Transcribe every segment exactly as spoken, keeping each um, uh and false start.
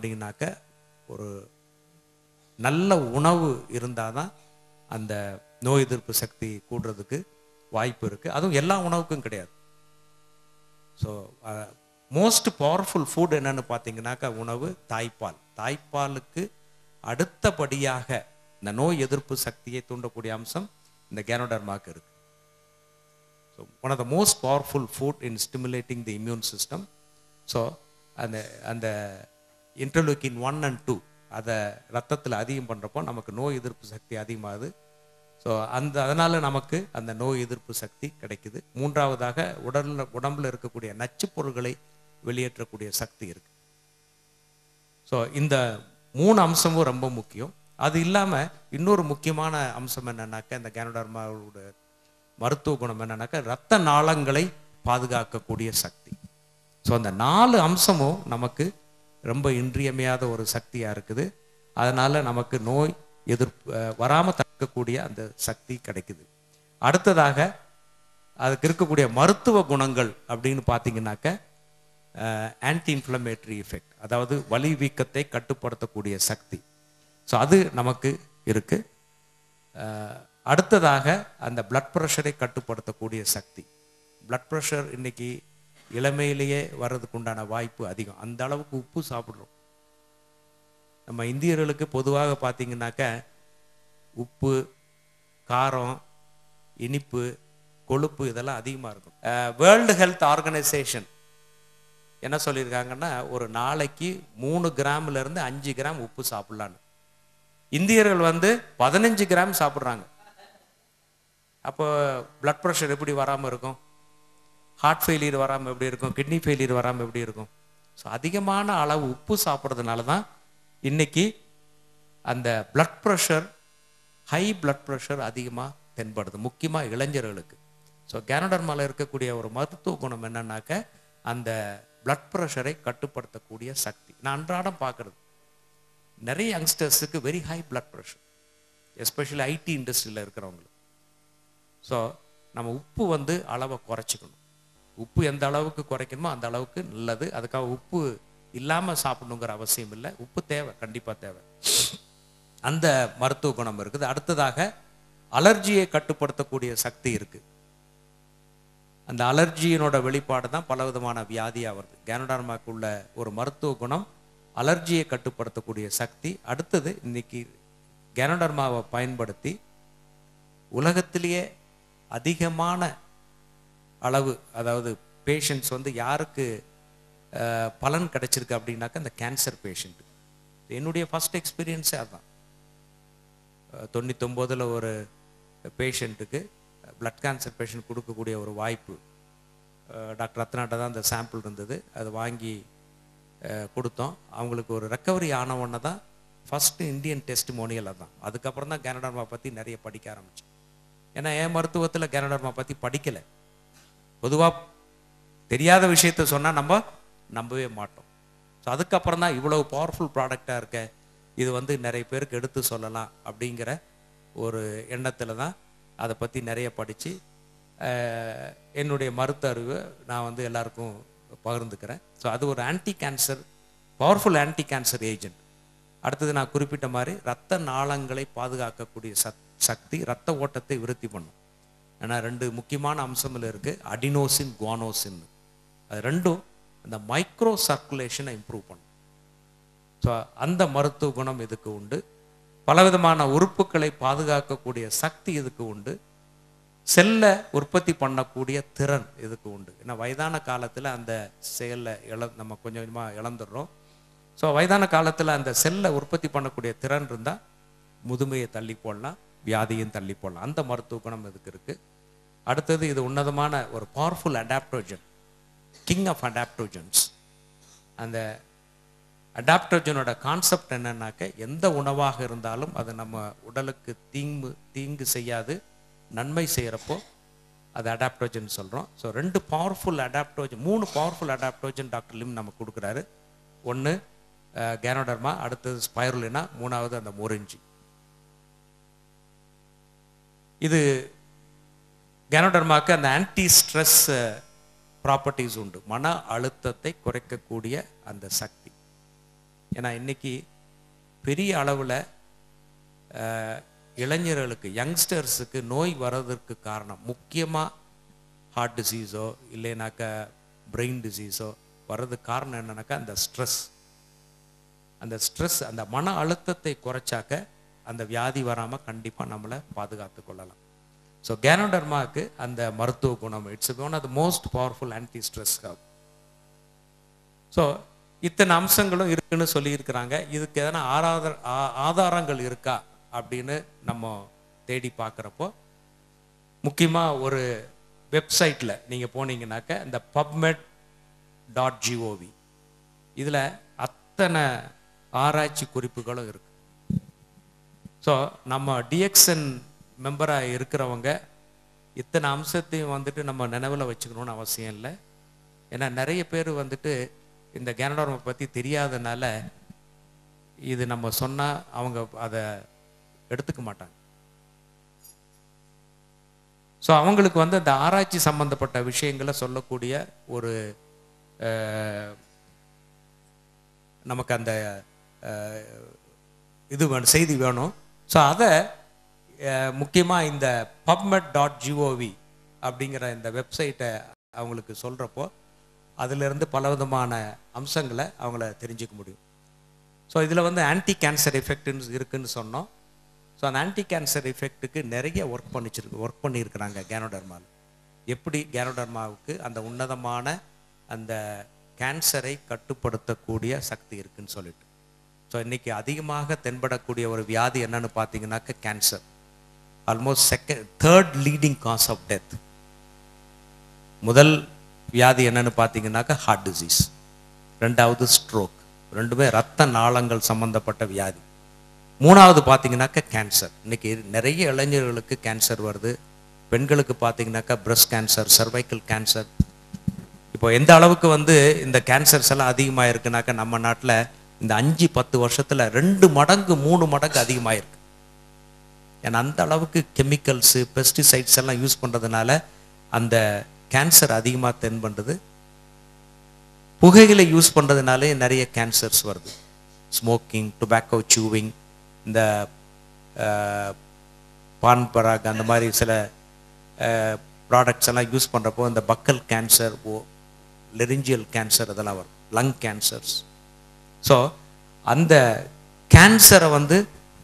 அப்படின்னாக்க ஒரு நல்ல உணவு இருந்தால் தான் அந்த நோய் எதிர்ப்பு சக்தி கூடுறதுக்கு வாய்ப்பு இருக்குது. அதுவும் எல்லா உணவுக்கும் கிடையாது. ஸோ மோஸ்ட் பவர்ஃபுல் ஃபுட் என்னன்னு பார்த்தீங்கன்னாக்கா உணவு தாய்ப்பால். தாய்ப்பாலுக்கு அடுத்தபடியாக இந்த நோய் எதிர்ப்பு சக்தியை தூண்டக்கூடிய அம்சம் இந்த கேனோடர்மாக்கு இருக்கு. So one of the most powerful food in stimulating the immune system. So அந்த அந்த இன்டர்லூக்கின் ஒன் அண்ட் டூ அதை ரத்தத்தில் அதிகம் பண்ணுறப்போ நமக்கு நோய் எதிர்ப்பு சக்தி அதிகமாகுது. ஸோ அந்த அதனால் நமக்கு அந்த நோய் எதிர்ப்பு சக்தி கிடைக்குது. மூன்றாவதாக உடலில் உடம்பில் இருக்கக்கூடிய நச்சு பொருட்களை வெளியேற்றக்கூடிய சக்தி இருக்குது. ஸோ இந்த மூணு அம்சமும் ரொம்ப முக்கியம். அது இல்லாமல் இன்னொரு முக்கியமான அம்சம் என்னன்னாக்கா இந்த கேனோடர்மாவோட மருத்துவ குணம் என்னன்னாக்கா இரத்த நாளங்களை பாதுகாக்கக்கூடிய சக்தி. ஸோ அந்த நாலு அம்சமும் நமக்கு ரொம்ப இன்றியமையாத ஒரு சக்தியாக இருக்குது. அதனால் நமக்கு நோய் எதிர்ப்பு வராமல் தடுக்கக்கூடிய அந்த சக்தி கிடைக்குது. அடுத்ததாக அதுக்கு இருக்கக்கூடிய மருத்துவ குணங்கள் அப்படின்னு பார்த்தீங்கன்னாக்க ஆன்டி இன்ஃப்ளமேட்டரி எஃபெக்ட், அதாவது வலி வீக்கத்தை கட்டுப்படுத்தக்கூடிய சக்தி. ஸோ அது நமக்கு இருக்குது. அடுத்ததாக அந்த பிளட் ப்ரெஷரை கட்டுப்படுத்தக்கூடிய சக்தி. பிளட் ப்ரெஷர் இன்னைக்கு இளமையிலேயே வர்றதுக்கு உண்டான வாய்ப்பு அதிகம். அந்த அளவுக்கு உப்பு சாப்பிட்றோம். நம்ம இந்தியர்களுக்கு பொதுவாக பார்த்தீங்கன்னாக்க உப்பு, காரம், இனிப்பு, கொழுப்பு இதெல்லாம் அதிகமாக இருக்கும். வேர்ல்டு ஹெல்த் ஆர்கனைசேஷன் என்ன சொல்லியிருக்காங்கன்னா ஒரு நாளைக்கு மூணு கிராம்ல இருந்து அஞ்சு கிராம் உப்பு சாப்பிடலான்னு. இந்தியர்கள் வந்து பதினஞ்சு கிராம் சாப்பிட்றாங்க. அப்போ பிளட் ப்ரெஷர் எப்படி வராமல் இருக்கும்? ஹார்ட் ஃபெயிலியர் வராமல் எப்படி இருக்கும்? கிட்னி ஃபெயிலியர் வராமல் எப்படி இருக்கும்? ஸோ அதிகமான அளவு உப்பு சாப்பிட்றதுனால தான் இன்னைக்கு அந்த blood pressure, high blood pressure அதிகமாக தென்படுது, முக்கியமாக இளைஞர்களுக்கு. ஸோ கேனோடர்மாவில் இருக்கக்கூடிய ஒரு மருத்துவ குணம் என்னன்னாக்க அந்த பிளட் ப்ரெஷரை கட்டுப்படுத்தக்கூடிய சக்தி. நான் அன்றாடம் பார்க்குறது நிறைய யங்ஸ்டர்ஸுக்கு very high blood pressure, especially IT இண்டஸ்ட்ரியில் இருக்கிறவங்களுக்கு. ஸோ நம்ம உப்பு வந்து அளவை குறைச்சிக்கணும். உப்பு எந்த அளவுக்கு குறைக்கணுமோ அந்த அளவுக்கு நல்லது. அதுக்காக உப்பு இல்லாமல் சாப்பிடணுங்கிற அவசியம் இல்லை. உப்பு தேவை, கண்டிப்பாக தேவை. அந்த மருத்துவ குணம் இருக்குது. அடுத்ததாக அலர்ஜியை கட்டுப்படுத்தக்கூடிய சக்தி இருக்குது. அந்த அலர்ஜியினோட வெளிப்பாடு தான் பல விதமான வியாதியாக வருது. கேனோடர்மாக்கு உள்ள ஒரு மருத்துவ குணம் அலர்ஜியை கட்டுப்படுத்தக்கூடிய சக்தி. அடுத்தது இன்னைக்கு கேனோடர்மாவை பயன்படுத்தி உலகத்திலேயே அதிகமான அளவு, அதாவது பேஷண்ட்ஸ் வந்து யாருக்கு பலன் கிடைச்சிருக்கு அப்படின்னாக்கா இந்த கேன்சர் பேஷண்ட்டு. என்னுடைய ஃபஸ்ட் எக்ஸ்பீரியன்ஸே அதுதான். தொண்ணூத்தொம்போதில் ஒரு பேஷண்ட்டுக்கு பிளட் கேன்சர் பேஷண்ட் கொடுக்கக்கூடிய ஒரு வாய்ப்பு டாக்டர் ரத்னாட்ட தான் அந்த சாம்பிள் இருந்தது. அது வாங்கி கொடுத்தோம். அவங்களுக்கு ஒரு ரெக்கவரி ஆன உடனே தான் ஃபஸ்ட்டு இந்தியன் டெஸ்டிமோனியல் அதுதான். அதுக்கப்புறம் தான் கேனோடர்மா பற்றி நிறைய படிக்க ஆரம்பித்தேன். ஏன்னா என் மருத்துவத்தில் கேனோடர்மா பற்றி படிக்கலை. பொதுவாக தெரியாத விஷயத்த சொன்னால் நம்ம நம்பவே மாட்டோம். ஸோ அதுக்கப்புறம் தான் இவ்வளவு பவர்ஃபுல் ப்ராடக்டாக இருக்க, இது வந்து நிறைய பேருக்கு எடுத்து சொல்லலாம் அப்படிங்கிற ஒரு எண்ணத்தில் தான் அதை பற்றி நிறைய படித்து என்னுடைய மருத்துவ அறிவை நான் வந்து எல்லாருக்கும் பகிர்ந்துக்கிறேன். ஸோ அது ஒரு anti cancer, powerful anti cancer agent. அடுத்தது நான் குறிப்பிட்ட மாதிரி இரத்த நாளங்களை பாதுகாக்கக்கூடிய சக் சக்தி இரத்த ஓட்டத்தை விருத்தி பண்ணும். ஏன்னா ரெண்டு முக்கியமான அம்சங்கள் இருக்குது, அடினோசின், குவானோசின். அது ரெண்டும் அந்த மைக்ரோ சர்க்குலேஷனை இம்ப்ரூவ் பண்ணும். ஸோ அந்த மருத்துவ குணம் இதுக்கு உண்டு. பலவிதமான உறுப்புகளை பாதுகாக்கக்கூடிய சக்தி இதுக்கு உண்டு. செல்லை உற்பத்தி பண்ணக்கூடிய திறன் இதுக்கு உண்டு. ஏன்னா வயதான காலத்தில் அந்த செயலை இழ நம்ம கொஞ்சம் கொஞ்சமாக இழந்துடுறோம். ஸோ வயதான காலத்தில் அந்த செல்லை உற்பத்தி பண்ணக்கூடிய திறன் இருந்தால் முதுமையை தள்ளி போடலாம், வியாதியும் தள்ளி போடலாம். அந்த மருத்துவ குணம் இதுக்கு இருக்குது. அடுத்தது இது உன்னதமான ஒரு powerful adaptogen, king of adaptogens. அந்த அடாப்டோஜனோட கான்செப்ட் என்னன்னாக்க எந்த உணவாக இருந்தாலும் அது நம்ம உடலுக்கு தீங்கு தீங்கு செய்யாது, நன்மை செய்கிறப்போ அது அடாப்டோஜன் சொல்கிறோம். ஸோ ரெண்டு பவர்ஃபுல் அடாப்டோஜன், மூணு பவர்ஃபுல் அடாப்டோஜன் டாக்டர் லிம் நம்ம கொடுக்குறாரு. ஒன்று கேனோடர்மா, அடுத்தது ஸ்பைருலினா, மூணாவது அந்த மொரிஞ்சி. இது கேனோடர்மாக்கு அந்த ஆன்டி ஸ்ட்ரெஸ் ப்ராப்பர்ட்டிஸ் உண்டு, மன அழுத்தத்தை குறைக்கக்கூடிய அந்த சக்தி. ஏன்னா இன்றைக்கி பெரிய அளவில் இளைஞர்களுக்கு யங்ஸ்டர்ஸுக்கு நோய் வர்றதற்கு காரணம் முக்கியமாக ஹார்ட் டிசீஸோ இல்லைனாக்கா பிரெயின் டிசீஸோ வர்றதுக்கு காரணம் என்னன்னாக்கா அந்த ஸ்ட்ரெஸ். அந்த ஸ்ட்ரெஸ் அந்த மன அழுத்தத்தை குறைச்சாக்க அந்த வியாதி வராமல் கண்டிப்பாக நம்மளை பாதுகாத்து கொள்ளலாம். ஸோ கேனோடர்மாவுக்கு அந்த மருத்துவ குணம், it's one of the most powerful anti stress herb. So இத்தனை அம்சங்களும் இருக்குன்னு சொல்லியிருக்கிறாங்க. இதுக்கு எதனா ஆராத ஆதாரங்கள் இருக்கா அப்படின்னு நம்ம தேடி பார்க்குறப்போ முக்கியமாக ஒரு வெப்சைட்டில் நீங்கள் போனீங்கன்னாக்க இந்த பப்மெட் டாட் ஜிஓவி இதில் அத்தனை ஆராய்ச்சி குறிப்புகளும் இருக்குது. ஸோ நம்ம டிஎக்ஸ்என் மெம்பராக இருக்கிறவங்க இத்தனை அம்சத்தையும் வந்துட்டு நம்ம நினைவில் வச்சுக்கணும்னு அவசியம் இல்லை. ஏன்னா நிறைய பேர் வந்துட்டு இந்த கேனோடர்மா பற்றி தெரியாதனால இது நம்ம சொன்னால் அவங்க அதை எடுத்துக்க மாட்டாங்க. ஸோ அவங்களுக்கு வந்து அந்த ஆராய்ச்சி சம்பந்தப்பட்ட விஷயங்களை சொல்லக்கூடிய ஒரு நமக்கு அந்த இது வேணும், செய்தி வேணும். ஸோ அதை முக்கியமாக இந்த பப்மெட் டாட் ஜிஓவி அப்படிங்கிற இந்த வெப்சைட்டை அவங்களுக்கு சொல்கிறப்போ அதிலிருந்து பல விதமான அம்சங்களை அவங்கள தெரிஞ்சுக்க முடியும். ஸோ இதில் வந்து ஆன்டி கேன்சர் எஃபெக்ட்னு இருக்குதுன்னு சொன்னோம். ஸோ அந்த ஆன்டி கேன்சர் எஃபெக்ட்டுக்கு நிறைய ஒர்க் பண்ணிச்சிருக்கு ஒர்க் பண்ணியிருக்கிறாங்க கேனோடர்மாவில். எப்படி கேனோடர்மாவுக்கு அந்த உன்னதமான அந்த கேன்சரை கட்டுப்படுத்தக்கூடிய சக்தி இருக்குதுன்னு சொல்லிட்டு. ஸோ இன்றைக்கி அதிகமாக தென்படக்கூடிய ஒரு வியாதி என்னன்னு பார்த்தீங்கன்னாக்க cancer. Almost second third leading cause of death. முதல் வியாதி என்னன்னு பார்த்தீங்கன்னாக்க ஹார்ட் டிசீஸ், ரெண்டாவது ஸ்ட்ரோக், ரெண்டுமே ரத்த நாளங்கள் சம்பந்தப்பட்ட வியாதி. மூணாவது பார்த்தீங்கன்னாக்க கேன்சர். இன்றைக்கி நிறைய இளைஞர்களுக்கு கேன்சர் வருது. பெண்களுக்கு பார்த்தீங்கன்னாக்கா பிரஸ்ட் கேன்சர், சர்வைக்கல் கேன்சர். இப்போ எந்த அளவுக்கு வந்து இந்த கேன்சர்ஸ் எல்லாம் அதிகமாக இருக்குனாக்கா நம்ம நாட்டில் இந்த அஞ்சு பத்து வருஷத்தில் ரெண்டு மடங்கு மூணு மடங்கு அதிகமாக இருக்கு. ஏன்னா அந்த அளவுக்கு கெமிக்கல்ஸு பெஸ்டிசைட்ஸ் எல்லாம் யூஸ் பண்ணுறதுனால அந்த கேன்சர் அதிகமாக தென்படுது. புகைகளை யூஸ் பண்ணுறதுனாலே நிறைய கேன்சர்ஸ் வருது. ஸ்மோக்கிங், டொபாக்கோ சூவிங், இந்த பான் பராக் அந்த மாதிரி சில ப்ராடக்ட்ஸ் எல்லாம் யூஸ் பண்ணுறப்போ இந்த பக்கல் கேன்சர், ஓ லெரிஞ்சியல் கேன்சர் இதெல்லாம் வரும், லங் கேன்சர்ஸ். ஸோ அந்த கேன்சரை வந்து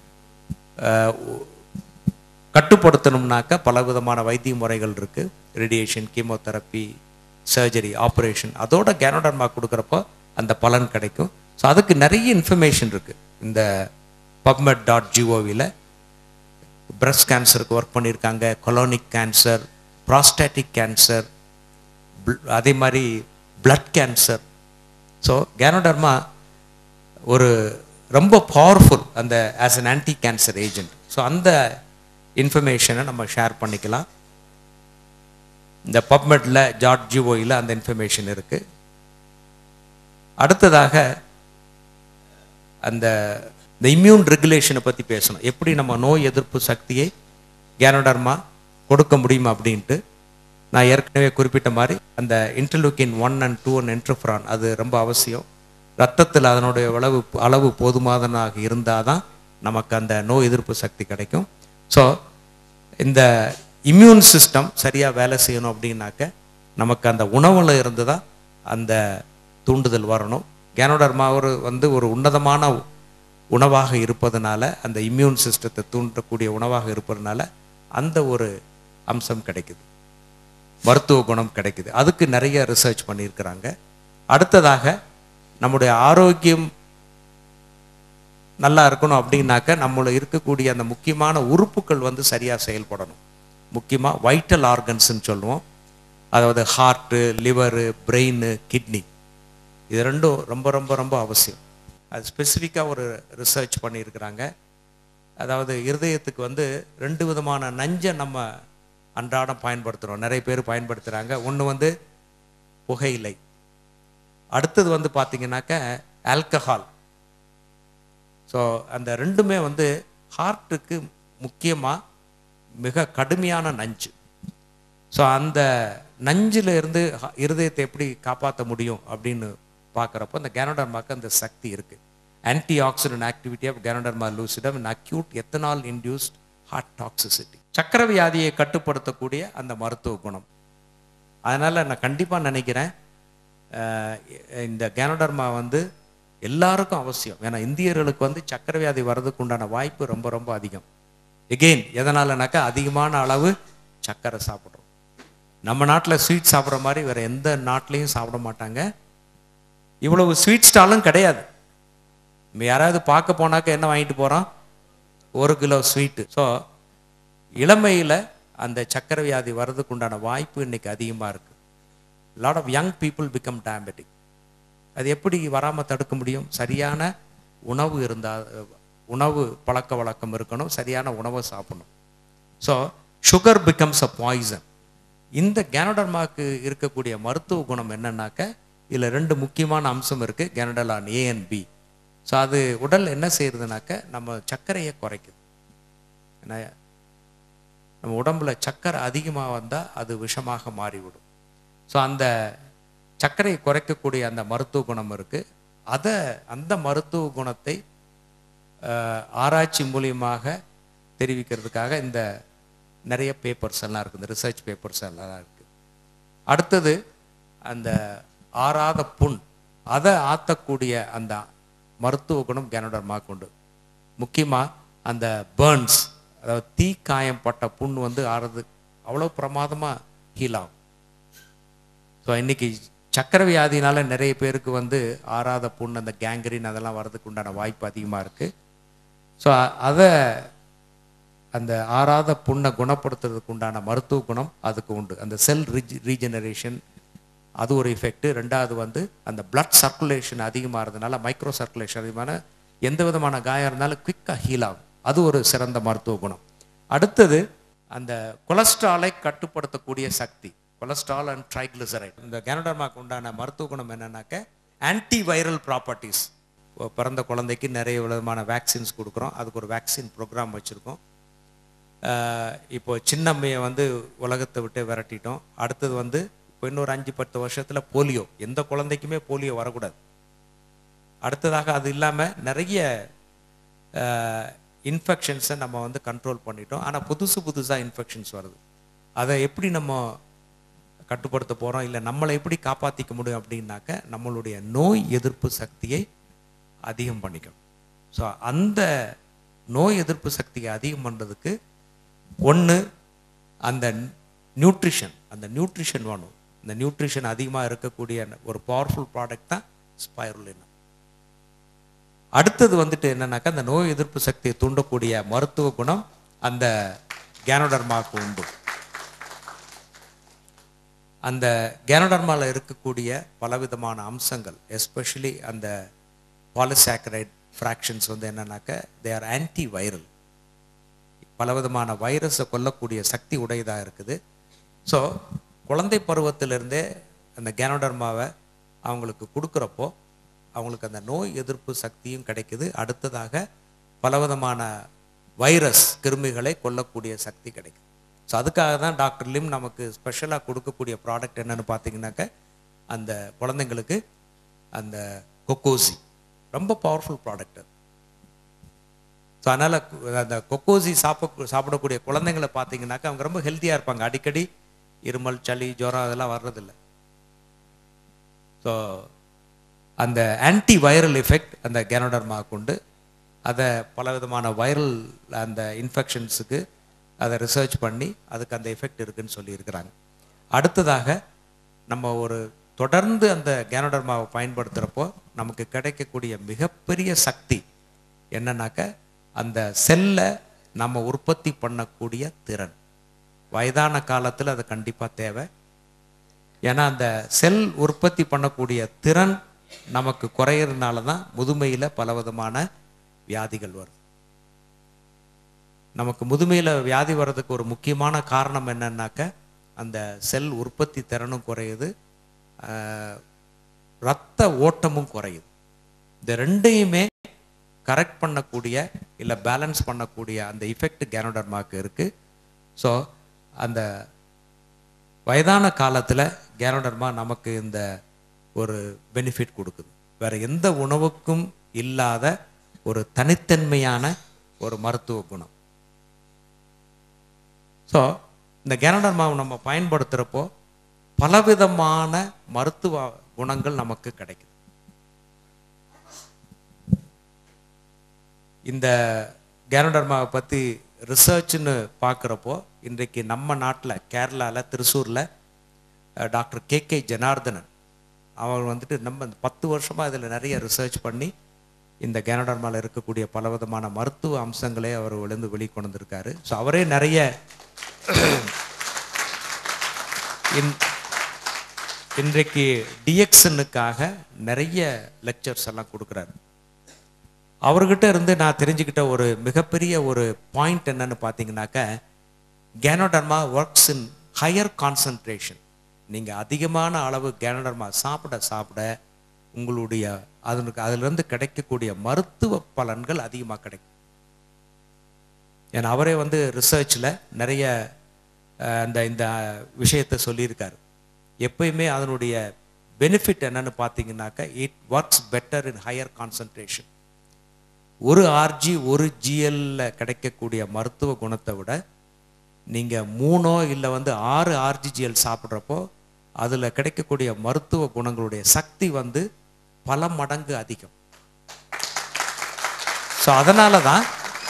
கட்டுப்படுத்தணும்னாக்கா பல விதமான வைத்திய முறைகள் இருக்குது. Radiation, chemotherapy, surgery, operation. அதோட கேனோடர்மா கொடுக்குறப்போ அந்த பலன் கிடைக்கும். ஸோ அதுக்கு நிறைய இன்ஃபர்மேஷன் இருக்குது இந்த பப்மெட் டாட் ஜிஓவியில். பிரஸ்ட் கேன்சருக்கு ஒர்க் பண்ணியிருக்காங்க, கொலோனிக் கேன்சர், ப்ராஸ்டாட்டிக் கேன்சர், அதே மாதிரி பிளட் கேன்சர். ஸோ கேனோடர்மா ஒரு ரொம்ப பவர்ஃபுல் அந்த as an anti cancer agent. So அந்த இன்ஃபர்மேஷனை நம்ம ஷேர் பண்ணிக்கலாம். இந்த பப்மெட்டில் டாட் ஜிஓவில் அந்த இன்ஃபர்மேஷன் இருக்குது. அடுத்ததாக அந்த இந்த இம்யூன் ரெகுலேஷனை பற்றி பேசணும். எப்படி நம்ம நோய் எதிர்ப்பு சக்தியை கேனோடர்மா கொடுக்க முடியும் அப்படின்ட்டு. நான் ஏற்கனவே குறிப்பிட்ட மாதிரி அந்த interleukin one and two and interferon அது ரொம்ப அவசியம். ரத்தத்தில் அதனுடைய அளவு அளவு போதுமானதாக இருந்தால் தான் நமக்கு அந்த நோய் எதிர்ப்பு சக்தி கிடைக்கும். ஸோ இந்த இம்யூன் சிஸ்டம் சரியாக வேலை செய்யணும் அப்படின்னாக்க நமக்கு அந்த உணவில் இருந்து தான் அந்த தூண்டுதல் வரணும். கேனோடர்மா ஒரு வந்து ஒரு உன்னதமான உணவாக இருப்பதனால, அந்த இம்யூன் சிஸ்டத்தை தூண்டக்கூடிய உணவாக இருப்பதனால அந்த ஒரு அம்சம் கிடைக்குது, மருத்துவ குணம் கிடைக்குது. அதுக்கு நிறைய ரிசர்ச் பண்ணியிருக்கிறாங்க. அடுத்ததாக நம்முடைய ஆரோக்கியம் நல்லா இருக்கணும் அப்படின்னாக்க நம்மள இருக்கக்கூடிய அந்த முக்கியமான உறுப்புகள் வந்து சரியாக செயல்படணும். முக்கியமாக வைட்டல் ஆர்கன்ஸ்ன்னு சொல்லுவோம். அதாவது ஹார்ட்டு, லிவரு, பிரெயின், கிட்னி, இது ரெண்டும் ரொம்ப ரொம்ப ரொம்ப அவசியம். அது ஸ்பெசிஃபிக்காக ஒரு ரிசர்ச் பண்ணியிருக்கிறாங்க. அதாவது இருதயத்துக்கு வந்து ரெண்டு விதமான நஞ்சை நம்ம அன்றாடம் பயன்படுத்துகிறோம், நிறைய பேர் பயன்படுத்துகிறாங்க. ஒன்று வந்து புகையிலை, அடுத்தது வந்து பார்த்திங்கனாக்க ஆல்கஹால். ஸோ அந்த ரெண்டுமே வந்து ஹார்ட்டுக்கு முக்கியமாக மிக கடுமையான நஞ்சு. ஸோ அந்த நஞ்சில் இருந்து இருதயத்தை எப்படி காப்பாற்ற முடியும் அப்படின்னு பார்க்குறப்போ அந்த கேனோடர்மாக்கு அந்த சக்தி இருக்குது. antioxidant activity of Ganoderma lucidum in acute ethanol induced heart toxicity. சக்கரை வியாதியை கட்டுப்படுத்தக்கூடிய அந்த மருத்துவ குணம். அதனால் நான் கண்டிப்பாக நினைக்கிறேன் இந்த கேனோடர்மா வந்து எல்லாருக்கும் அவசியம். ஏன்னா இந்தியர்களுக்கு வந்து சக்கரை வியாதி வர்றதுக்கு உண்டான வாய்ப்பு ரொம்ப ரொம்ப அதிகம். எகெயின் எதனாலனாக்கா அதிகமான அளவு சக்கரை சாப்பிட்றோம். நம்ம நாட்டில் ஸ்வீட் சாப்பிட்ற மாதிரி வேறு எந்த நாட்டிலையும் சாப்பிட மாட்டாங்க. இவ்வளவு ஸ்வீட் ஸ்டாலும் கிடையாது. நம்ம யாராவது பார்க்க போனாக்க என்ன வாங்கிட்டு போகிறோம்? ஒரு கிலோ ஸ்வீட்டு. ஸோ இளமையில் அந்த சக்கரை வியாதி வர்றதுக்கு உண்டான வாய்ப்பு இன்னைக்கு அதிகமாக இருக்குது. Lot of young people become diabetic. அது எப்படி வராமல் தடுக்க முடியும்? சரியான உணவு இருந்தால், உணவு பழக்க வழக்கம் இருக்கணும், சரியான உணவை சாப்பிடணும். So sugar becomes a poison. இந்த கேனோடர்மாக்கு இருக்கக்கூடிய மருத்துவ குணம் என்னன்னாக்க இதில் ரெண்டு முக்கியமான அம்சம் இருக்குது, ganoderan A and B. So அது உடல் என்ன செய்யுதுனாக்க நம்ம சர்க்கரையை குறைக்குது. ஏன்னா நம்ம உடம்புல சர்க்கரை அதிகமாக வந்தால் அது விஷமாக மாறிவிடும். ஸோ அந்த சர்க்கரையை குறைக்கக்கூடிய அந்த மருத்துவ குணம் இருக்குது. அதை அந்த மருத்துவ குணத்தை ஆராய்ச்சி மூலியமாக தெரிவிக்கிறதுக்காக இந்த நிறைய பேப்பர்ஸ் எல்லாம் இருக்குது, இந்த ரிசர்ச் பேப்பர்ஸ் எல்லாம் இருக்குது. அடுத்தது அந்த ஆறாத புண், அதை ஆற்றக்கூடிய அந்த மருத்துவ குணம் கேனோடர்மாக்கு உண்டு. முக்கியமாக அந்த பேர்ன்ஸ், அதாவது தீ காயம் பட்ட புண் வந்து ஆறுறது அவ்வளோ பிரமாதமாக ஹீல் ஆகும். ஸோ இன்றைக்கி சக்கரை வியாதினால நிறைய பேருக்கு வந்து ஆறாத புண், அந்த கேங்கரின் அதெல்லாம் வர்றதுக்கு உண்டான வாய்ப்பு அதிகமாக இருக்குது. ஸோ அதை அந்த ஆறாத புண்ணை குணப்படுத்துறதுக்கு உண்டான மருத்துவ குணம் அதுக்கு உண்டு. அந்த செல் ரீஜ் ரீஜெனரேஷன் அது ஒரு எஃபெக்ட். ரெண்டாவது வந்து அந்த பிளட் சர்க்குலேஷன் அதிகமாகிறதுனால, மைக்ரோ சர்க்குலேஷன் அதிகமான எந்த விதமான காயம் இருந்தாலும் குவிக்காக ஹீல் ஆகும். அது ஒரு சிறந்த மருத்துவ குணம். அடுத்தது அந்த கொலஸ்ட்ராலை கட்டுப்படுத்தக்கூடிய சக்தி, கொலஸ்ட்ரால் அண்ட் ட்ரைக்ளிசரைட். இந்த கேனோடர்மாக்கு உண்டான மருத்துவ குணம் என்னன்னாக்க ஆன்டி வைரல் ப்ராப்பர்ட்டிஸ். பிறந்த குழந்தைக்கு நிறைய விதமான வேக்சின்ஸ் கொடுக்குறோம், அதுக்கு ஒரு வேக்சின் ப்ரோக்ராம் வச்சுருக்கோம். இப்போ சின்னம்மையை வந்து உலகத்தை விட்டு விரட்டிட்டோம். அடுத்தது வந்து இப்போ இன்னொரு அஞ்சு பத்து வருஷத்தில் போலியோ, எந்த குழந்தைக்குமே போலியோ வரக்கூடாது. அடுத்ததாக அது இல்லாமல் நிறைய இன்ஃபெக்ஷன்ஸை நம்ம வந்து கண்ட்ரோல் பண்ணிட்டோம். ஆனால் புதுசு புதுசாக இன்ஃபெக்ஷன்ஸ் வருது. அதை எப்படி நம்ம கட்டுப்படுத்த போகிறோம், இல்லை நம்மளை எப்படி காப்பாற்றிக்க முடியும் அப்படின்னாக்க நம்மளுடைய நோய் எதிர்ப்பு சக்தியை அதிகம் பண்ணிக்கணும். ஸோ அந்த நோய் எதிர்ப்பு சக்தியை அதிகம் பண்ணுறதுக்கு ஒன்று அந்த நியூட்ரிஷன், அந்த நியூட்ரிஷன் வேணும். இந்த நியூட்ரிஷன் அதிகமாக இருக்கக்கூடிய ஒரு பவர்ஃபுல் ப்ராடக்ட் தான் ஸ்பைருலினா. அடுத்தது வந்துட்டு என்னன்னாக்கா அந்த நோய் எதிர்ப்பு சக்தியை தூண்டக்கூடிய மருத்துவ குணம் அந்த கேனோடர்மாக்கு உண்டு. அந்த கேனோடர்மாவில் இருக்கக்கூடிய பலவிதமான அம்சங்கள், எஸ்பெஷலி அந்த பாலிசாக்கரைட் ஃப்ராக்ஷன்ஸ் வந்து என்னன்னாக்க தே ஆர் ஆன்டி வைரல். பலவிதமான வைரஸை கொல்லக்கூடிய சக்தி உடையதாக இருக்குது. ஸோ குழந்தை பருவத்திலிருந்தே அந்த கேனோடர்மாவை அவங்களுக்கு கொடுக்குறப்போ அவங்களுக்கு அந்த நோய் எதிர்ப்பு சக்தியும் கிடைக்குது. அடுத்ததாக பலவிதமான வைரஸ் கிருமிகளை கொல்லக்கூடிய சக்தி கிடைக்குது. ஸோ அதுக்காக தான் டாக்டர் லிம் நமக்கு ஸ்பெஷலாக கொடுக்கக்கூடிய ப்ராடக்ட் என்னென்னு பார்த்தீங்கன்னாக்க அந்த குழந்தைங்களுக்கு அந்த கொக்கோசி ரொம்ப பவர்ஃபுல் ப்ராடக்ட். ஸோ அதனால் அந்த கொக்கோசி சாப்பிட சாப்பிடக்கூடிய குழந்தைங்களை பார்த்தீங்கன்னாக்கா அவங்க ரொம்ப ஹெல்த்தியாக இருப்பாங்க. அடிக்கடி இருமல், சளி, ஜுரம் அதெல்லாம் வர்றதில்லை. ஸோ அந்த ஆன்டி வைரல் எஃபெக்ட் அந்த கேனோடர்மாவுக்கு உண்டு. அதை பலவிதமான வைரல் அந்த இன்ஃபெக்ஷன்ஸுக்கு அதை ரிசர்ச் பண்ணி அதுக்கு அந்த எஃபெக்ட் இருக்குதுன்னு சொல்லியிருக்கிறாங்க. அடுத்ததாக நம்ம ஒரு தொடர்ந்து அந்த கேனோடர்மாவை பயன்படுத்துகிறப்போ நமக்கு கிடைக்கக்கூடிய மிகப்பெரிய சக்தி என்னன்னாக்க அந்த செல்லை நம்ம உற்பத்தி பண்ணக்கூடிய திறன். வயதான காலத்தில் அது கண்டிப்பாக தேவை. ஏன்னா அந்த செல் உற்பத்தி பண்ணக்கூடிய திறன் நமக்கு குறையிறதுனால தான் முதுமையில் பலவிதமான வியாதிகள் வருது. நமக்கு முதுமையில் வியாதி வர்றதுக்கு ஒரு முக்கியமான காரணம் என்னன்னாக்க அந்த செல் உற்பத்தி திறனும் குறையுது, இரத்த ஓட்டமும் குறையுது. இந்த ரெண்டையுமே கரெக்ட் பண்ணக்கூடிய இல்லை பேலன்ஸ் பண்ணக்கூடிய அந்த எஃபெக்ட் கேனோடர்மாக்கு இருக்குது. ஸோ அந்த வயதான காலத்தில் கேனோடர்மா நமக்கு இந்த ஒரு பெனிஃபிட் கொடுக்குது. வேறு எந்த உணவுக்கும் இல்லாத ஒரு தனித்தன்மையான ஒரு மருத்துவ குணம். ஸோ இந்த கேனோடர்மாவை நம்ம பயன்படுத்துகிறப்போ பலவிதமான மருத்துவ குணங்கள் நமக்கு கிடைக்குது. இந்த கேனோடர்மாவை பற்றி ரிசர்ச்னு பார்க்குறப்போ இன்றைக்கு நம்ம நாட்டில் கேரளாவில் திருச்சூரில் டாக்டர் கே கே ஜனார்தனன் அவர் வந்துட்டு நம்ம பத்து வருஷமாக இதில் நிறைய ரிசர்ச் பண்ணி இந்த கேனோடர்மாவில் இருக்கக்கூடிய பலவிதமான மருத்துவ அம்சங்களே அவர் விழுந்து வெளிக்கொண்டு வந்திருக்காரு. ஸோ அவரே நிறைய இன்றைக்கு டிஎக்ஷனுக்காக நிறைய லெக்சர்ஸ் எல்லாம் கொடுக்குறாரு. அவர்கிட்ட இருந்து நான் தெரிஞ்சுக்கிட்ட ஒரு மிகப்பெரிய ஒரு பாயிண்ட் என்னன்னு பார்த்தீங்கன்னாக்க, ganoderma works in higher concentration. நீங்கள் அதிகமான அளவு கேனோடர்மா சாப்பிட சாப்பிட உங்களுடைய அதனுக்கு அதிலிருந்து கிடைக்கக்கூடிய மருத்துவ பலன்கள் அதிகமாக கிடைக்கும். ஏன்னா அவரே வந்து ரிசர்ச்சில் நிறைய அந்த இந்த விஷயத்தை சொல்லியிருக்காரு. எப்பயுமே அதனுடைய பெனிஃபிட் என்னன்னு பார்த்தீங்கன்னாக்க, it works better in higher concentration. ஒரு ஆர்ஜி ஒரு ஜிஎல்ல கிடைக்கக்கூடிய மருத்துவ குணத்தை விட நீங்கள் மூணோ இல்லை வந்து ஆறு ஆர்ஜிஜிஎல் சாப்பிட்றப்போ அதில் கிடைக்கக்கூடிய மருத்துவ குணங்களுடைய சக்தி வந்து பல மடங்கு அதிகம். ஸோ அதனால தான்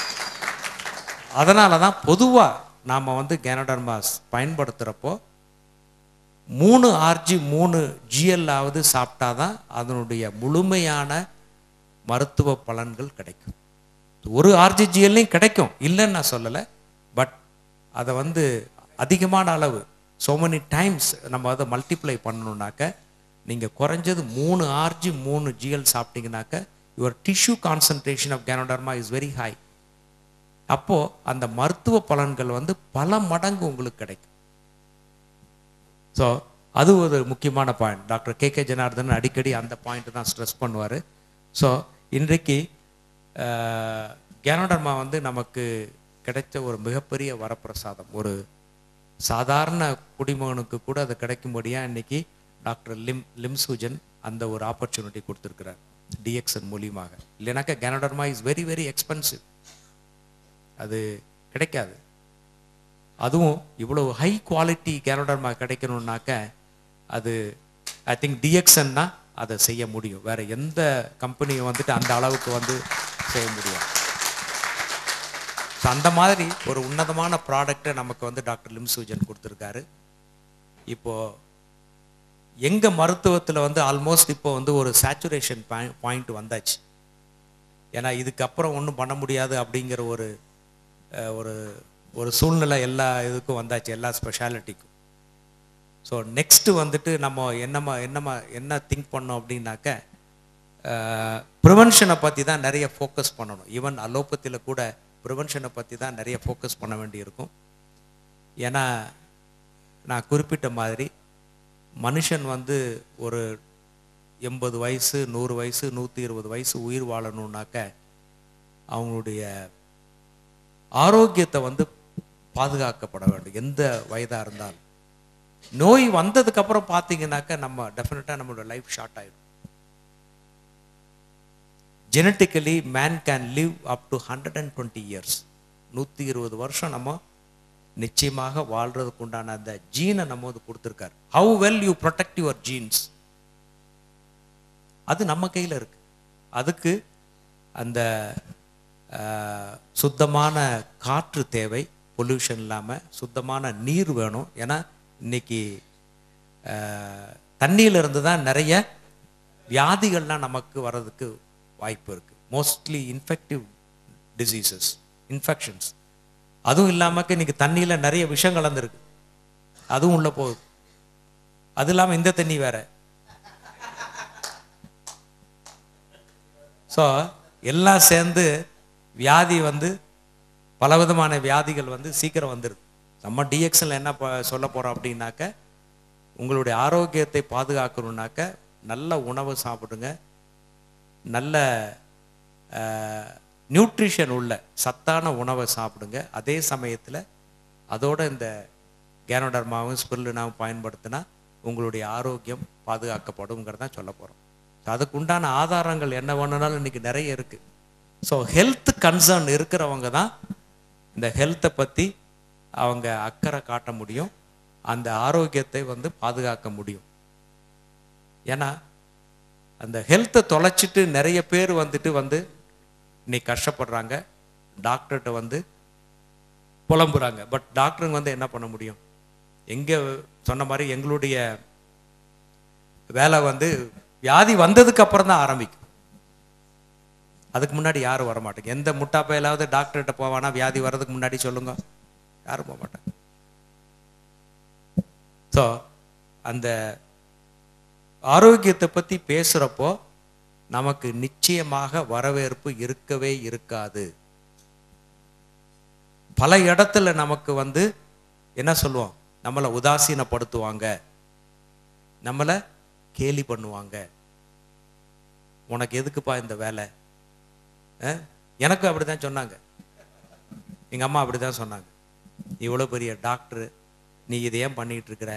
அதனால தான் பொதுவாக நாம் வந்து கேனோடர்மாஸ் பயன்படுத்துகிறப்போ மூணு ஆர்ஜி மூணு ஜிஎல்லாவது சாப்பிட்டா தான் அதனுடைய முழுமையான மருத்துவ பலன்கள் கிடைக்கும். ஒரு ஆர்ஜிஜிஎல்லையும் கிடைக்கும், இல்லைன்னு நான் சொல்லலை. பட் அதை வந்து அதிகமான அளவு so many டைம்ஸ் நம்ம அதை மல்டிப்ளை பண்ணணுன்னாக்க நீங்கள் குறைஞ்சது மூணு ஆர்ஜி மூணு ஜிஎல் சாப்பிட்டீங்கன்னாக்க your tissue concentration of ganoderma is very high. அப்போது அந்த மருத்துவ பலன்கள் வந்து பல மடங்கு உங்களுக்கு கிடைக்கும். ஸோ அது ஒரு முக்கியமான point. Doctor K K Janardhan அடிக்கடி அந்த பாயிண்ட் தான் ஸ்ட்ரெஸ் பண்ணுவார். ஸோ இன்றைக்கு கேனோடர்மா வந்து நமக்கு கிடைச்ச ஒரு மிகப்பெரிய வரப்பிரசாதம். ஒரு சாதாரண குடிமகனுக்கு கூட அது கிடைக்கும்படியாக இன்னைக்கு டாக்டர் லிம் லிம்சூஜன் அந்த ஒரு ஆப்பர்ச்சுனிட்டி கொடுத்துருக்கிறார் டிஎக்ஷன் மூலியமாக. இல்லைனாக்கா ganoderma is very very expensive, அது கிடைக்காது. அதுவும் இவ்வளவு ஹை குவாலிட்டி கேனோடர்மா கிடைக்கணும்னாக்க அது ஐ திங்க் டிஎக்ஷன் தான் அதை செய்ய முடியும். வேற எந்த கம்பெனியும் வந்துட்டு அந்த அளவுக்கு வந்து செய்ய முடியும். அந்த மாதிரி ஒரு உன்னதமான ப்ராடக்டை நமக்கு வந்து டாக்டர் லிம்சூஜன் கொடுத்துருக்காரு. இப்போ எங்க மருத்துவத்தில் வந்து ஆல்மோஸ்ட் இப்போ வந்து ஒரு சேச்சுரேஷன் பாயிண்ட் வந்தாச்சு. ஏன்னா இதுக்கப்புறம் ஒன்றும் பண்ண முடியாது அப்படிங்கிற ஒரு ஒரு ஒரு சூழ்நிலை எல்லா இதுக்கும் வந்தாச்சு, எல்லா ஸ்பெஷாலிட்டிக்கும். ஸோ நெக்ஸ்ட்டு வந்துட்டு நம்ம என்னமா என்னமா என்ன திங்க் பண்ணோம் அப்படின்னாக்க, ப்ரிவென்ஷனை பற்றி தான் நிறைய ஃபோக்கஸ் பண்ணணும். ஈவன் அலோபதியில் கூட ப்ரிவென்ஷனை பற்றி தான் நிறைய ஃபோக்கஸ் பண்ண வேண்டியிருக்கும். ஏன்னா நான் குறிப்பிட்ட மாதிரி மனுஷன் வந்து ஒரு எண்பது வயசு நூறு வயசு நூற்றி இருபது வயசு உயிர் வாழணுன்னாக்க அவங்களுடைய ஆரோக்கியத்தை வந்து பாதுகாக்கப்பட வேண்டும். எந்த வயதாக இருந்தாலும் நோய் வந்ததுக்கு அப்புறம் பார்த்தீங்கன்னாக்க நம்ம டெஃபினட்டாக நம்மளோட லைஃப் ஷார்ட் ஆகிடும். Genetically man can live up to hundred and twenty years. நூற்றி இருபது வருஷம் நம்ம நிச்சயமாக வாழ்றதுக்கு உண்டான அந்த ஜீனை நம்ம வந்து கொடுத்துருக்காரு. How well you protect your genes அது நம்ம கையில் இருக்கு. அதுக்கு அந்த சுத்தமான காற்று தேவை, பொல்யூஷன் இல்லாமல் சுத்தமான நீர் வேணும். ஏன்னா இன்னைக்கு தண்ணியிலிருந்து தான் நிறைய வியாதிகள்லாம் நமக்கு வர்றதுக்கு வாய்ப்பு இருக்கு. Mostly infective diseases, infections. அதுவும் இல்லாமக்கு இன்னைக்கு தண்ணியில் நிறைய விஷம் கலந்துருக்கு, அதுவும் உள்ள போகுது. அது இல்லாமல் இந்த தண்ணி வேற. ஸோ எல்லாம் சேர்ந்து வியாதி வந்து பலவிதமான வியாதிகள் வந்து சீக்கிரம் வந்துடுது. நம்ம டிஎக்ஷனில் என்ன சொல்ல போகிறோம் அப்படின்னாக்க, உங்களுடைய ஆரோக்கியத்தை பாதுகாக்கணுன்னாக்க நல்ல உணவு சாப்பிடுங்க, நல்ல நியூட்ரிஷன் உள்ள சத்தான உணவை சாப்பிடுங்க. அதே சமயத்தில் அதோட இந்த கேனோடர்மாவும் ஸ்பிருலினாவும் பயன்படுத்தினா உங்களுடைய ஆரோக்கியம் பாதுகாக்கப்படுங்கிறதான் சொல்ல போகிறோம். அதுக்கு உண்டான ஆதாரங்கள் என்ன வேணுனாலும் இன்னைக்கு நிறைய இருக்குது. ஸோ ஹெல்த் கன்சர்ன் இருக்கிறவங்க தான் இந்த ஹெல்த்தை பற்றி அவங்க அக்கறை காட்ட முடியும், அந்த ஆரோக்கியத்தை வந்து பாதுகாக்க முடியும். ஏன்னா அந்த ஹெல்த்தை தொலைச்சிட்டு நிறைய பேர் வந்துட்டு வந்து இன்னைக்கு கஷ்டப்படுறாங்க, டாக்டர்கிட்ட வந்து புலம்புறாங்க. பட் டாக்டருங்க வந்து என்ன பண்ண முடியும்? எங்கே சொன்ன மாதிரி எங்களுடைய வேலை வந்து வியாதி வந்ததுக்கு அப்புறம் தான் ஆரம்பிக்கும். அதுக்கு முன்னாடி யாரும் வரமாட்டாங்க. எந்த முட்டாப்பையிலாவது டாக்டர்கிட்ட போவானா வியாதி வர்றதுக்கு முன்னாடி? சொல்லுங்க, யாரும் போக மாட்டாங்க. ஸோ அந்த ஆரோக்கியத்தை பற்றி பேசுகிறப்போ நமக்கு நிச்சயமாக வரவேற்பு இருக்கவே இருக்காது. பல இடத்துல நமக்கு வந்து என்ன சொல்லுவோம், நம்மளை உதாசீனப்படுத்துவாங்க, நம்மளை கேலி பண்ணுவாங்க. உனக்கு எதுக்குப்பா இந்த வேலை? எனக்கும் அப்படிதான் சொன்னாங்க, எங்க அம்மா அப்படிதான் சொன்னாங்க. இவ்வளோ பெரிய டாக்டர், நீ இதை ஏன் பண்ணிட்டு இருக்கிற?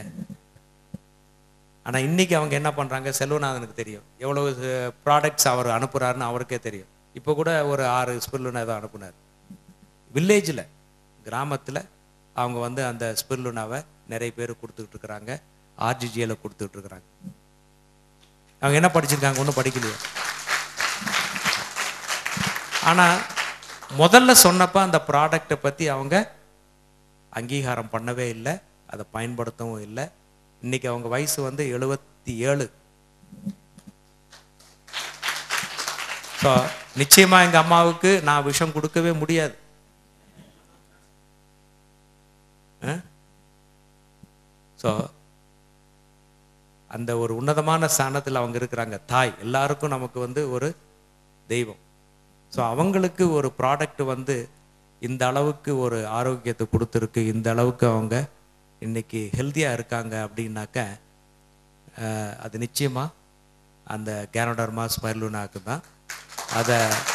ஆனால் இன்னைக்கு அவங்க என்ன பண்ணுறாங்க, செல்வநாதனுக்கு தெரியும் எவ்வளோ ப்ராடக்ட்ஸ் அவர் அனுப்புகிறாருன்னு அவருக்கே தெரியும். இப்போ கூட ஒரு ஆறு ஸ்பிர்லுனா ஏதோ அனுப்புனார். வில்லேஜில், கிராமத்தில் அவங்க வந்து அந்த ஸ்பிர்லுனாவை நிறைய பேர் கொடுத்துக்கிட்டு இருக்கிறாங்க, ஆர்ஜிஜியில் கொடுத்துக்கிட்டு இருக்கிறாங்க. அவங்க என்ன படிச்சிருக்காங்க? ஒன்றும் படிக்கலையே. ஆனால் முதல்ல சொன்னப்போ அந்த ப்ராடக்டை பற்றி அவங்க அங்கீகாரம் பண்ணவே இல்லை, அதை பயன்படுத்தவும் இல்லை. இன்னைக்கு அவங்க வயசு வந்து எழுபத்தி ஏழு. ஸோ நிச்சயமாக எங்கள் அம்மாவுக்கு நான் விஷம் கொடுக்கவே முடியாது. ஸோ அந்த ஒரு உன்னதமான ஸ்தானத்தில் அவங்க இருக்கிறாங்க. தாய் எல்லாருக்கும் நமக்கு வந்து ஒரு தெய்வம். ஸோ அவங்களுக்கு ஒரு ப்ராடக்ட் வந்து இந்த அளவுக்கு ஒரு ஆரோக்கியத்தை கொடுத்துருக்கு, இந்த அளவுக்கு அவங்க இன்னைக்கு ஹெல்த்தியாக இருக்காங்க அப்படின்னாக்க அது நிச்சயமாக அந்த கேனோடர்மா ஸ்பைருலினாக்கு தான். அதை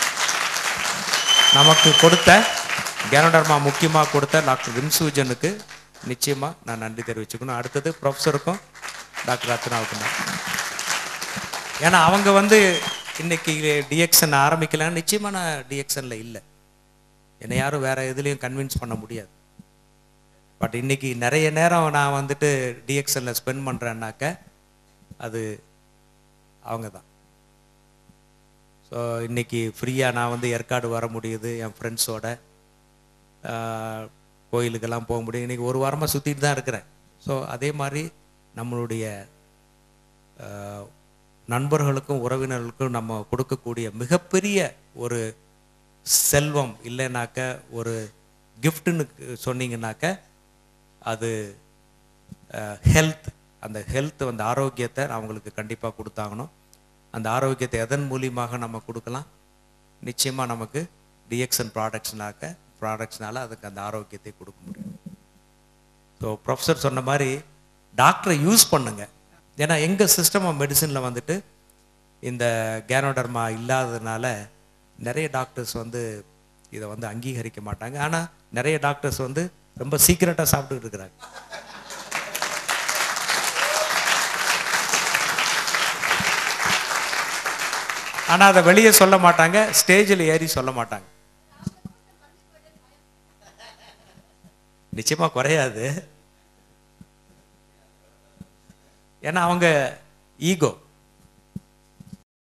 நமக்கு கொடுத்த கேனோடர்மா முக்கியமாக கொடுத்த டாக்டர் விம்சூஜனுக்கு நிச்சயமாக நான் நன்றி தெரிவிச்சுக்கணும். அடுத்தது ப்ரொஃபஸருக்கும் டாக்டர் ரத்னாவுக்கும் தான். ஏன்னா அவங்க வந்து இன்னைக்கு டிஎக்ஷன் ஆரம்பிக்கலன்னு நிச்சயமாக நான் டிஎக்ஷனில் இல்லை, என்னை யாரும் வேறு எதுலேயும் கன்வின்ஸ் பண்ண முடியாது. பட் இன்னைக்கு நிறைய நேரம் நான் வந்துட்டு டிஎக்ஷனில் ஸ்பெண்ட் பண்ணுறேன்னாக்க அது அவங்க தான். ஸோ இன்னைக்கு ஃப்ரீயாக நான் வந்து ஏற்காடு வர முடியுது, என் ஃப்ரெண்ட்ஸோட கோயிலுக்கெல்லாம் போக முடியும். இன்றைக்கி ஒரு வாரமாக சுற்றிட்டு தான் இருக்கிறேன். ஸோ அதே மாதிரி நம்மளுடைய நண்பர்களுக்கும் உறவினர்களுக்கும் நம்ம கொடுக்கக்கூடிய மிகப்பெரிய ஒரு செல்வம் இல்லைனாக்க, ஒரு கிஃப்ட்டுன்னு சொன்னீங்கன்னாக்க அது ஹெல்த். அந்த ஹெல்த், அந்த ஆரோக்கியத்தை அவங்களுக்கு கண்டிப்பாக கொடுத்தாகணும். அந்த ஆரோக்கியத்தை எதன் மூலியமாக நம்ம கொடுக்கலாம்? நிச்சயமாக நமக்கு டிஎக்ஷன் ப்ராடக்ட்ஸ்னாக்க ப்ராடக்ட்ஸ்னால அதுக்கு அந்த ஆரோக்கியத்தை கொடுக்க முடியும். ஸோ ப்ரொஃபஸர் சொன்ன மாதிரி டாக்டரை யூஸ் பண்ணுங்க. ஏன்னா எங்கள் சிஸ்டம் ஆஃப் மெடிசனில் வந்துட்டு இந்த கேனோடர்மா இல்லாததுனால நிறைய டாக்டர்ஸ் வந்து இதை வந்து அங்கீகரிக்க மாட்டாங்க. ஆனால் நிறைய டாக்டர்ஸ் வந்து ரொம்ப சீக்கிரட்டாக சாப்பிட்டுக்கிட்டு இருக்கிறாங்க. ஆனால் அதை வெளியே சொல்ல மாட்டாங்க, ஸ்டேஜில் ஏறி சொல்ல மாட்டாங்க. நிச்சயமாக குறையாது. ஏன்னா அவங்க ஈகோ,